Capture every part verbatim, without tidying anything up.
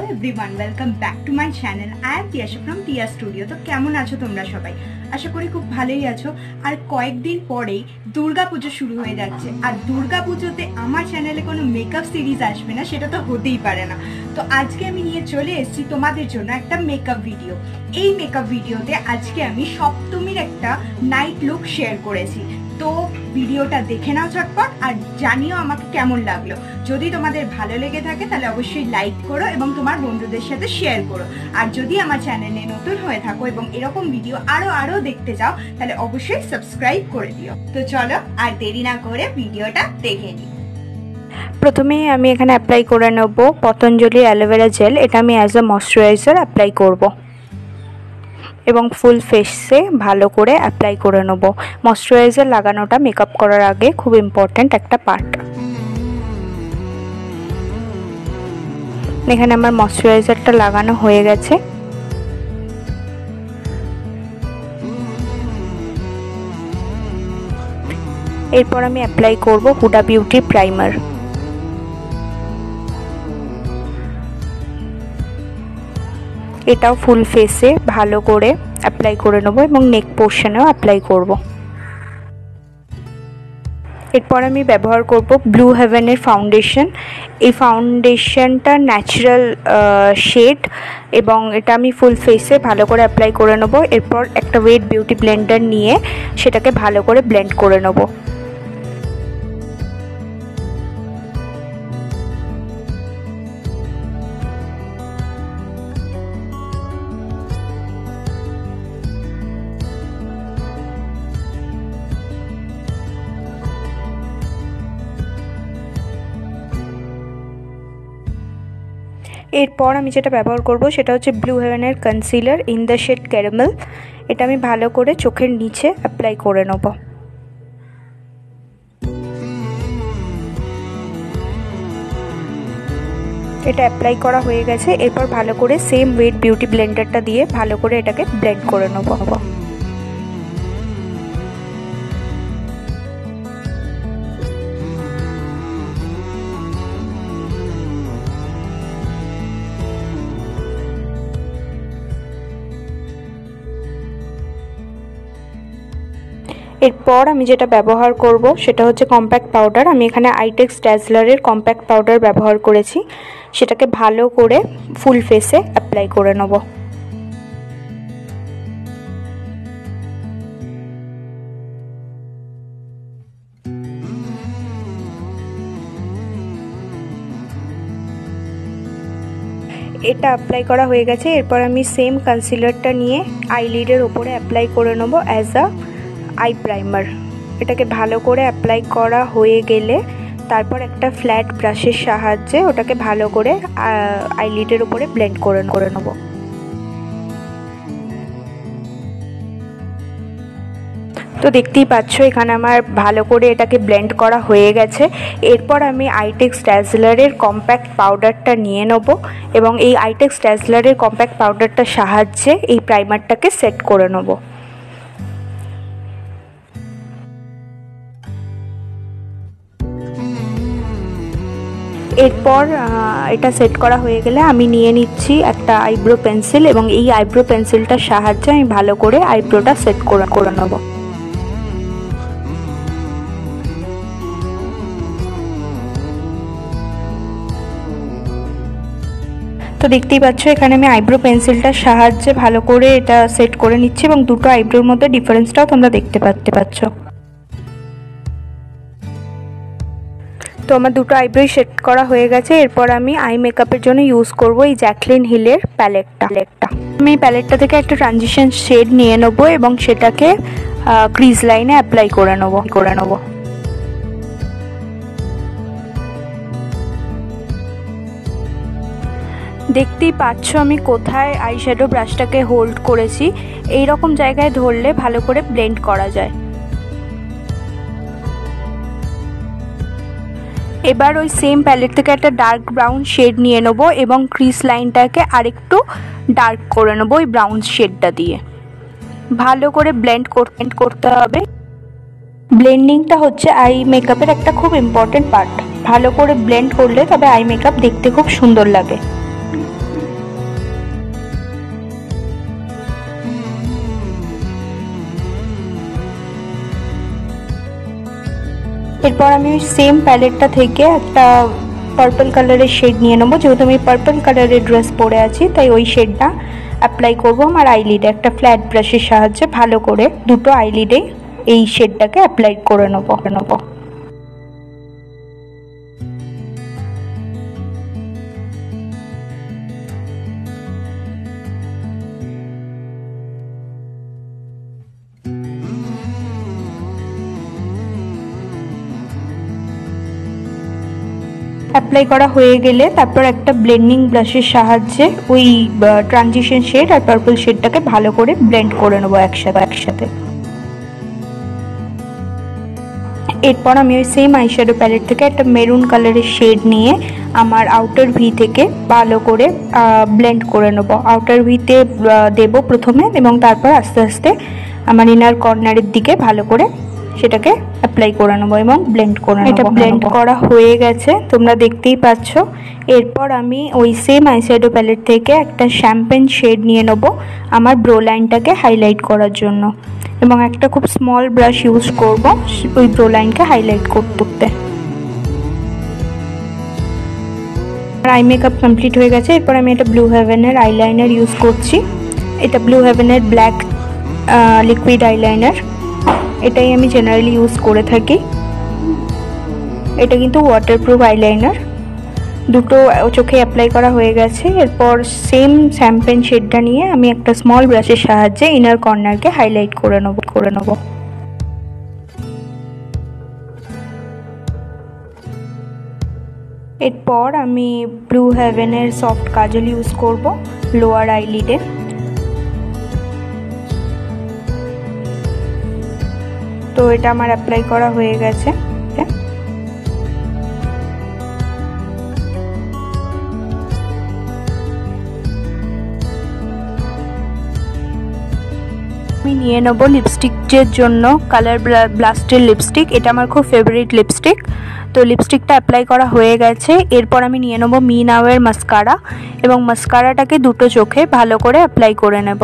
Hello everyone welcome back to my channel I am Tiasha from Tia studio. तो কেমন আছো তোমরা সবাই? আশা করি খুব ভালোই আছো। আর কয়েকদিন পরেই দুর্গা পুজো শুরু হয়ে যাচ্ছে, আর দুর্গা পুজোতে আমার চ্যানেলে কোনো মেকআপ সিরিজ আসবে না, সেটা তো হতেই পারে না। তো আজকে আমি নিয়ে চলে এসেছি তোমাদের জন্য একটা মেকআপ ভিডিও। এই মেকআপ ভিডিওতে আজকে আমি সপ্তমীর একটা নাইট লুক শেয়ার করেছি। তো ভিডিওটা দেখে নাও ঝটপট, আর জানিও আমাকে কেমন লাগলো। যদি তোমাদের ভালো লেগে থাকে তাহলে অবশ্যই লাইক করো এবং তোমার বন্ধুদের সাথে শেয়ার করো। আর যদি আমার চ্যানেলে নতুন হয়ে থাকো এবং এরকম ভিডিও আরো আরো দেখতে চাও তাহলে অবশ্যই সাবস্ক্রাইব করে দিও। তো চলো আর দেরি না করে ভিডিওটা দেখে নিই। প্রথমে আমি এখানে অ্যাপ্লাই করে নেব পতঞ্জলি অ্যালোভেরা জেল। এটা আমি অ্যাজ আ ময়শ্চারাইজার অ্যাপ্লাই করব এবং ফুল ফেসে ভালো করে অ্যাপ্লাই করে নেব। ময়শ্চারাইজার লাগানোটা মেকআপ করার আগে খুব ইম্পর্ট্যান্ট একটা পার্ট। এখানে আমার ময়শ্চারাইজারটা লাগানো হয়ে গেছে। এরপর আমি অ্যাপ্লাই করব হুডা বিউটি প্রাইমার। এটাও ফুল ফেসে ভালো করে অ্যাপ্লাই করে নেব এবং নেক পোর্শনেও অ্যাপ্লাই করব। এরপর আমি ব্যবহার করব ব্লু হেভেনের ফাউন্ডেশন। এই ফাউন্ডেশনটা ন্যাচারাল শেড এবং এটা আমি ফুল ফেসে ভালো করে অ্যাপ্লাই করে নেব। এরপর একটা ওয়েট বিউটি ব্লেন্ডার নিয়ে সেটাকে ভালো করে ব্লেন্ড করে নেব। এরপর আমি যেটা ব্যবহার করব সেটা হচ্ছে ব্লু হেভেনের concealer in the shade caramel. এটা আমি ভালো করে চোখের নিচে অ্যাপ্লাই করে নেব। এটা অ্যাপ্লাই করা হয়ে গেছে। এরপর ভালো করে সেম ওয়েট বিউটি ব্লেন্ডারটা দিয়ে ভালো করে এটাকে ব্লেন্ড করে নেব। এরপর আমি যেটা ব্যবহার করব সেটা হচ্ছে কম্প্যাক্ট পাউডার। আমি এখানে আইটেক্স ড্যাজলারের কম্প্যাক্ট পাউডার ব্যবহার করেছি। সেটাকে ভালো করে ফুল ফেসে অ্যাপ্লাই করে নেব। এটা অ্যাপ্লাই করা হয়ে গেছে। এরপর আমি সেম কনসিলারটা নিয়ে আইলিডের ওপরে অ্যাপ্লাই করে নেব অ্যাজ আ আই প্রাইমার। এটাকে ভালো করে অ্যাপ্লাই করা হয়ে গেলে তারপর একটা ফ্ল্যাট ব্রাশের সাহায্যে ওটাকে ভালো করে আইলিডের উপরে ব্লেন্ড করে করে নেব। তো দেখতেই পাচ্ছ এখানে আমার ভালো করে এটাকে ব্লেন্ড করা হয়ে গেছে। এরপর আমি আইটেক্স ড্যাজলারের কম্প্যাক্ট পাউডারটা নিয়ে নেব এবং এই আইটেক্স ড্যাজলারের কম্প্যাক্ট পাউডারটার সাহায্যে এই প্রাইমারটাকে সেট করে নেব। এরপর এটা সেট করা হয়ে গেলে আমি নিয়ে নিচ্ছি একটা আইব্রো পেন্সিল এবং এই আইব্রো পেন্সিলটার সাহায্যে আমি ভালো করে আইব্রোটা সেট করে করে নেব। তো দেখতেই পাচ্ছ এখানে আমি আইব্রো পেন্সিলটার সাহায্যে ভালো করে এটা সেট করে নিচ্ছি এবং দুটো আইব্রোর মধ্যে ডিফারেন্সটাও তোমরা দেখতে পাচ্তে পাচ্ছ। তো আমার দুটো আইব্রোই সেট করা হয়ে গেছে। এরপর আমি আই মেকআপের জন্য ইউজ করব এই জ্যাকলিন হিলের প্যালেটটা প্যালেটটা আমি এই প্যালেটটা থেকে একটা ট্রানজিশন শেড নিয়ে নেব এবং সেটাকে ক্রিজ লাইনে অ্যাপ্লাই করে নেব করে নেব দেখতেই পাচ্ছ আমি কোথায় আইশ্যাডো ব্রাশটাকে হোল্ড করেছি। এই রকম জায়গায় ধরলে ভালো করে ব্লেন্ড করা যায়। এবার ওই সেম প্যালেট থেকে একটা ডার্ক ব্রাউন শেড নিয়ে নেব এবং ক্রিজ লাইনটাকে আরেকটু ডার্ক করে নেব ওই ব্রাউন শেডটা দিয়ে। ভালো করে ব্লেন্ড করতে হবে। ব্লেন্ডিংটা হচ্ছে আই মেকআপের একটা খুব ইম্পর্টেন্ট পার্ট। ভালো করে ব্লেন্ড করলে তবে আই মেকআপ দেখতে খুব সুন্দর লাগে। এরপর আমি ওই সেম প্যালেটটা থেকে একটা পার্পল কালারের শেড নিয়ে নেবো, যেহেতু আমি পার্পল কালারের ড্রেস পরে আছি তাই ওই শেডটা অ্যাপ্লাই করবো আমার আইলিডে। একটা ফ্ল্যাট ব্রাশের সাহায্যে ভালো করে দুটো আইলিডে এই শেডটাকে অ্যাপ্লাই করে নেবো নেবো অ্যাপ্লাই করা হয়ে গেলে তারপর একটা ব্লেন্ডিং ব্রাশের সাহায্যে ওই ট্রানজিশন শেড আর পার্পল শেডটাকে ভালো করে ব্লেন্ড করে নেবো একসাথে একসাথে এরপর আমি ওই সেম আইশ্যাডো প্যালেট থেকে একটা মেরুন কালারের শেড নিয়ে আমার আউটার ভি থেকে ভালো করে ব্লেন্ড করে নেবো। আউটার ভিতে দেবো প্রথমে এবং তারপর আস্তে আস্তে আমার ইনার কর্নারের দিকে ভালো করে সেটাকে অ্যাপ্লাই করে নেবো এবং ব্লেন্ড করে নেবো। এটা ব্লেন্ড করা হয়ে গেছে, তোমরা দেখতেই পাচ্ছ। এরপর আমি ওই সেম আইশ্যাডো প্যালেট থেকে একটা শ্যাম্পেন শেড নিয়ে নেবো আমার ব্রো লাইনটাকে হাইলাইট করার জন্য এবং একটা খুব স্মল ব্রাশ ইউজ করব ওই ব্রো লাইনকে হাইলাইট করতে। আই মেকআপ কমপ্লিট হয়ে গেছে। এরপর আমি এটা ব্লু হেভেনের আইলাইনার ইউজ করছি। এটা ব্লু হেভেনের ব্ল্যাক লিকুইড আইলাইনার, এটাই আমি জেনারেলি ইউজ করে থাকি। এটা কিন্তু ওয়াটারপ্রুফ আইলাইনার। দুটো চোখে অ্যাপ্লাই করা হয়ে গেছে। এরপর সেম শ্যাম্পেন শেডটা নিয়ে আমি একটা স্মল ব্রাশের সাহায্যে ইনার কর্নারকে হাইলাইট করে নেব করে নেব এরপর আমি ব্লু হেভেনের সফট কাজল ইউজ করব লোয়ার আইলিডে। তো এটা আমার অ্যাপ্লাই করা হয়ে গেছে। আমি নিয়ে নেবো লিপস্টিকের জন্য কালার ব্লাস্টের লিপস্টিক। এটা আমার খুব ফেভারিট লিপস্টিক। তো লিপস্টিকটা অ্যাপ্লাই করা হয়ে গেছে। এরপর আমি নিয়ে নেবো মি নাওয়ের মাস্কারা এবং মাস্কারাটাকে দুটো চোখে ভালো করে অ্যাপ্লাই করে নেব।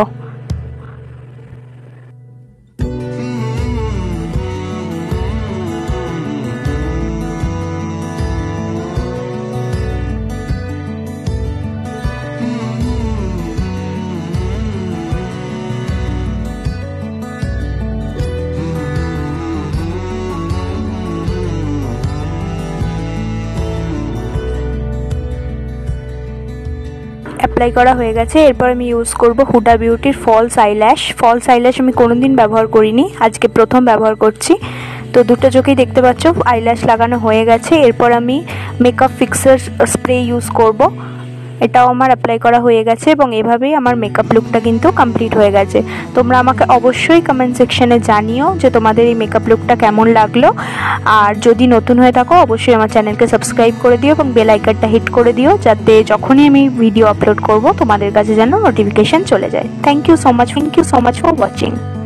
অ্যাপ্লাই করা হয়ে গেছে। এরপর আমি ইউজ করব হুডা বিউটির ফলস আইল্যাশ। ফলস আইল্যাশ আমি কোনোদিন ব্যবহার করিনি, আজকে প্রথম ব্যবহার করছি। তো দুটো চোখেই দেখতে পাচ্ছ আইল্যাশ লাগানো হয়ে গেছে। এরপর আমি মেকআপ ফিক্সার স্প্রে ইউজ করব। এটাও আমার অ্যাপ্লাই করা হয়ে গেছে এবং এভাবেই আমার মেকআপ লুকটা কিন্তু কমপ্লিট হয়ে গেছে। তোমরা আমাকে অবশ্যই কমেন্ট সেকশনে জানিও যে তোমাদের এই মেকআপ লুকটা কেমন লাগলো। আর যদি নতুন হয়ে থাকো অবশ্যই আমার চ্যানেলকে সাবস্ক্রাইব করে দিও এবং বেল আইকনটা হিট করে দিও, যাতে যখনই আমি ভিডিও আপলোড করব তোমাদের কাছে যেন নোটিফিকেশন চলে যায়। Thank you so much thank you so much for watching.